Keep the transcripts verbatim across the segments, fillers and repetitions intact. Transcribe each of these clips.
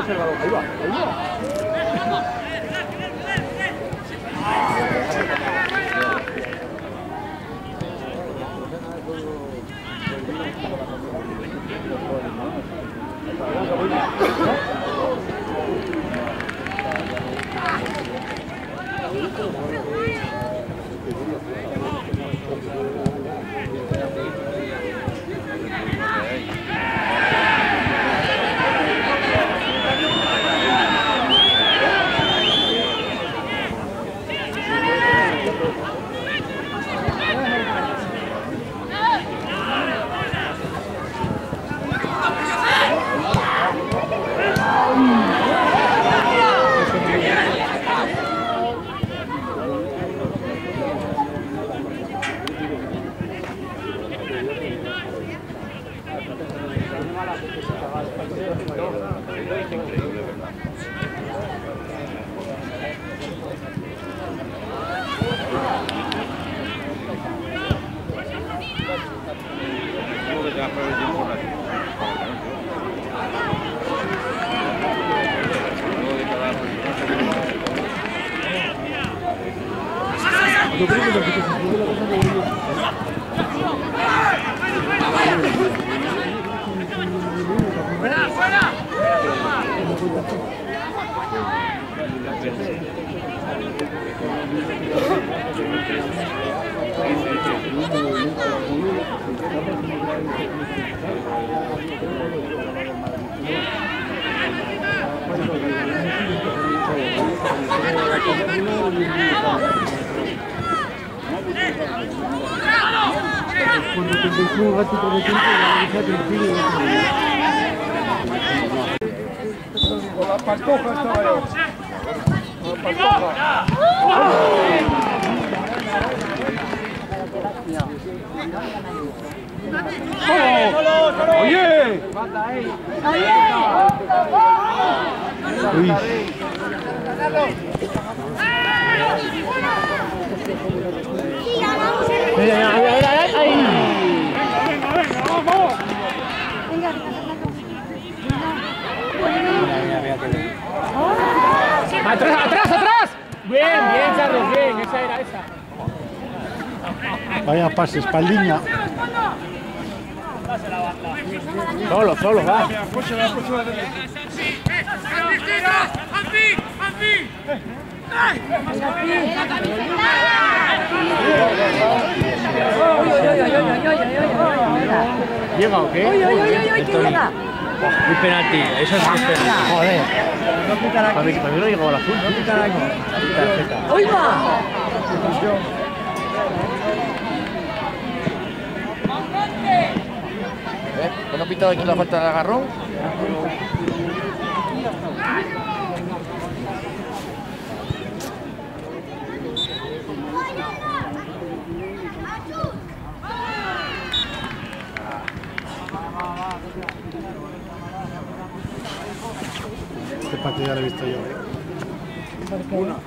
es el balón. Ahí va, ahí va. Yo creo que lo que se sube la cosa de ellos. ¡Fuera, fuera! Cuando te dejo un ratito de tiempo, ya te enseño. Con la pantoja estaba yo. Con la pantoja. ¡Oh! ¡Oye! ¡Uy! Mira, mira, mira, ahí. Venga, venga, vamos. Venga, venga. Atrás, atrás, atrás. Bien, bien, Carlos, bien, esa era esa. Vaya pase, espaldiña. Solo, solo, va. ¿Llega o qué? ¡Uy, uy, uy, uy! ¿Qué llega? Un penalti, eso es un penalti. Joder. No pitan aquí. Para mí, para mí no llegó al azul. No pitan aquí. ¡Uy, va! ¿Eh? ¿Que no pitado aquí la falta del agarrón? Este partido ya lo he visto yo. ¿Eh? Una.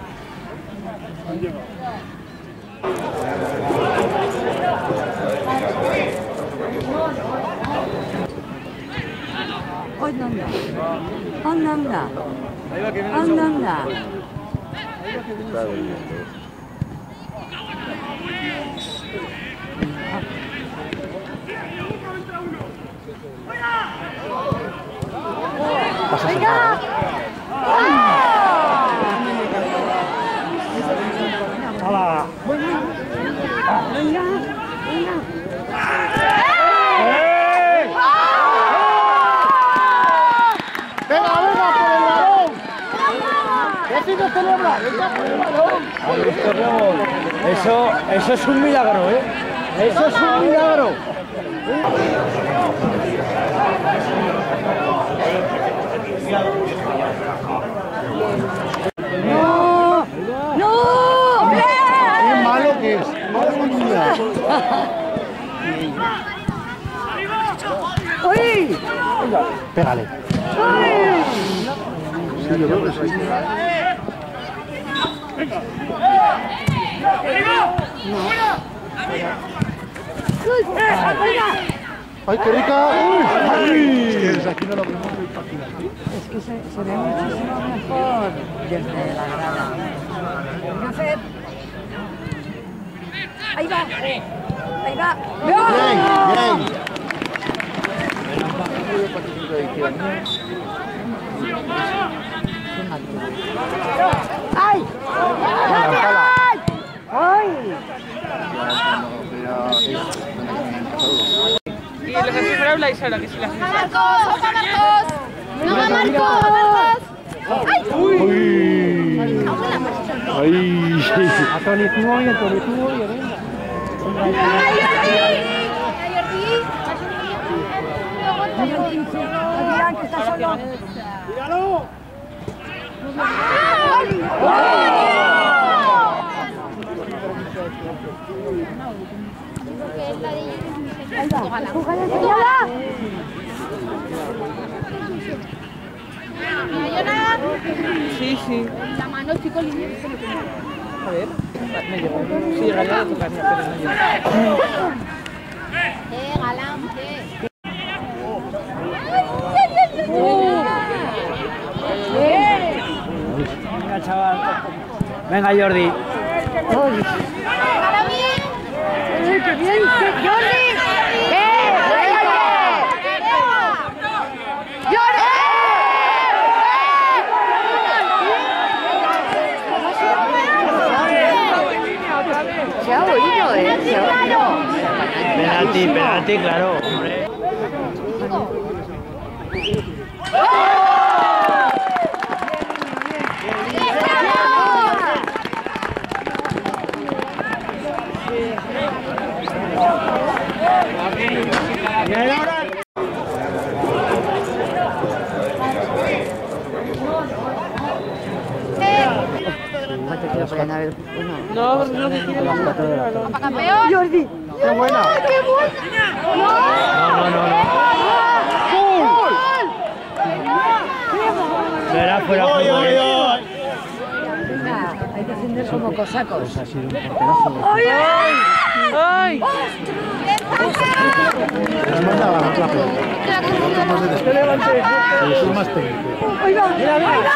¡Anda, anda! ¡Anda, anda! ¡Anda, anda! ¡Venga! ¡Hala! ¡Venga! ¡Venga! Eso, eso es un milagro, ¿eh? Eso es un milagro. ¡No! ¡No! ¡Hombre! ¡Qué malo que es! ¡Madre mía! ¡Uy! Pégale. ¡Uy! Sí, yo creo que sí. ¡Ay, qué rica! ¡Uy! ¡Ay! Es que desde aquí no lo vemos muy fácil. que se, se ve muchísimo mejor desde la grada. Josep. Ahí va. Ahí va. Bien, bien. ¡Ay! ¡Ay! Y los asesores habláis ahora, que si las ¡Marcos! ¡Ojo, Marcos! ¡No, Marcos! Uy. Ay. A Toni estuvo bien, Toni estuvo bien, venga. Adrián, que está solo. ¡Míralo! Sí, sí. La mano, chico, libre. A ver, me llevo. Sí, llegaría a tocarme, pero no llego. Eh, galán, eh. Venga, chaval. Venga, Jordi. ¡Ahora bien! ¡Qué bien! ¡Jordi! ¡Eh! Se ha oído, ¿eh? Se ha oído. Penalti, penalti, claro, hombre. No, porque no te quiero las cuatro de la tarde. ¡Para campeón! Jordi. ¡Qué buena! ¡Qué buena! No, no, no, no. Será fuera de juego. Venga, hay que defender como cosacos. Ha sido un porterazo. ¡Ay, ay! ¡Ay! Les mandaba la clave. Más de despegue. Es más técnico. ¡Ahí va! ¡Ahí va!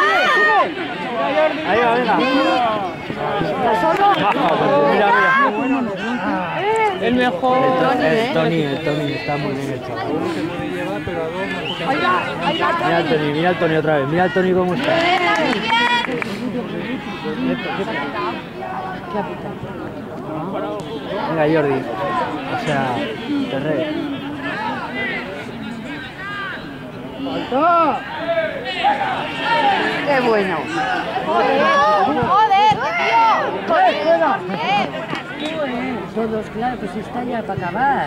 Ahí va, venga. ¿Está solo? Mira, mira. El mejor. El Toni, el Toni, está muy bien el chaval. ¡Ahí va! ¡Ahí va! Mira al Toni, mira al Toni otra vez. Mira al Toni cómo está. Venga, Jordi. O sea, Terré. ¡Qué bueno! ¡Joder, tío! Todos, claro, pues está ya para acabar.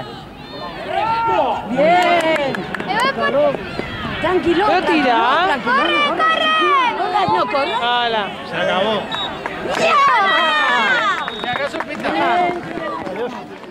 ¡Bien! Tranquilo. ¿Puedo tirar? ¡Corre, corre! ¡Corre, no corre! ¡Hala! Se acabó. ¡Ya! ¡Me hagas un pita! Bien.